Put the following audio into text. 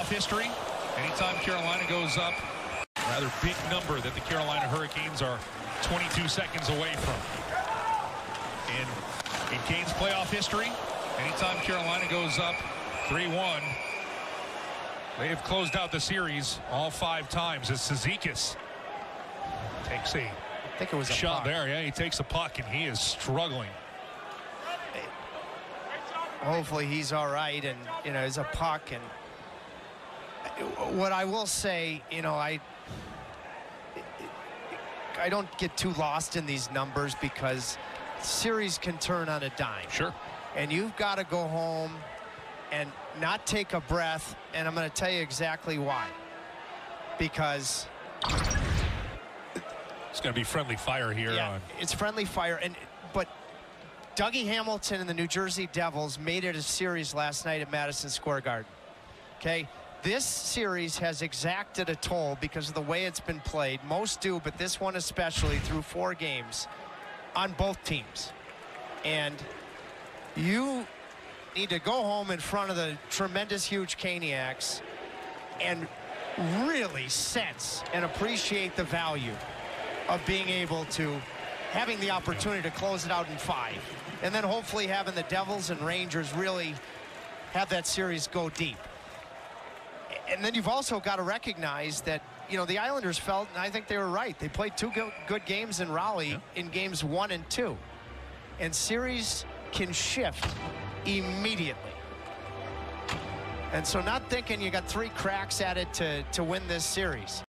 history. Anytime Carolina goes up, rather big number that the Carolina Hurricanes are 22 seconds away from. In Canes playoff history, anytime Carolina goes up 3-1, they have closed out the series all 5 times as Cizikas takes a I think it was a shot puck. there. Yeah, he takes a puck and he is struggling. Hopefully he's all right, and it's a puck. And what I will say, I don't get too lost in these numbers because series can turn on a dime. Sure. And you've got to go home and not take a breath, and I'm going to tell you exactly why. Because it's going to be friendly fire here. Yeah, it's friendly fire, but Dougie Hamilton and the New Jersey Devils made it a series last night at Madison Square Garden. Okay, this series has exacted a toll because of the way it's been played. Most do, but this one especially, through 4 games on both teams. And you need to go home in front of the tremendous, huge Caniacs and really sense and appreciate the value of being able to having the opportunity to close it out in 5, and then hopefully having the Devils and Rangers really have that series go deep. And then you've also got to recognize that the Islanders felt, and I think they were right, they played 2 good games in Raleigh in games 1 and 2, and series can shift immediately. And so not thinking you got 3 cracks at it to win this series.